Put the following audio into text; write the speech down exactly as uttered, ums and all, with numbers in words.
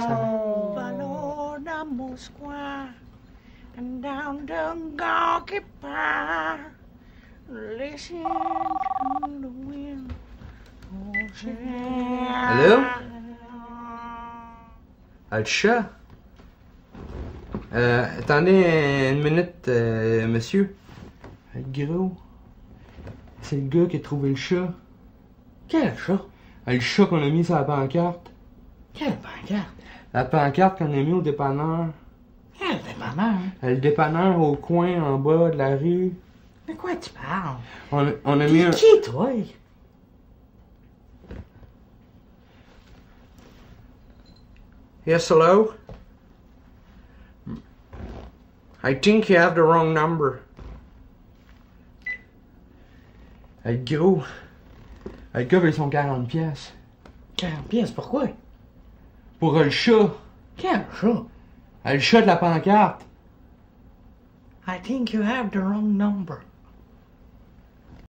ça. Follow the Moskwa and down the Gorky Park. Listen to the wind. Allô? Ah, le chat? Euh, attendez une minute, euh, monsieur. Le gros. C'est le gars qui a trouvé le chat. Quel chat? Ah, le chat qu'on a mis sur la pancarte. Quelle pancarte? La pancarte qu'on a mis au dépanneur. Quel dépanneur? Le dépanneur au coin en bas de la rue. De quoi tu parles? On, on a mis T'es un... qui, toi? Yes, hello? I think you have the wrong number. Le gros. Le gars veut son quarante pièces. quarante pièces, pourquoi? Pour le chat. Quel chat? Le chat de la pancarte. I think you have the wrong number.